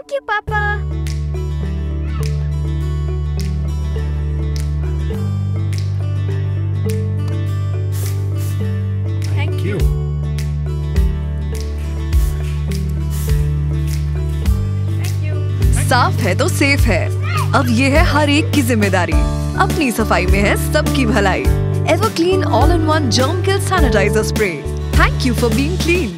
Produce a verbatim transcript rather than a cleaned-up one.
Thank you पापा। Thank you. साफ है तो सेफ है, अब ये है हर एक की जिम्मेदारी। अपनी सफाई में है सबकी भलाई। Ever clean all in one germ kill sanitiser spray. Thank you for being clean.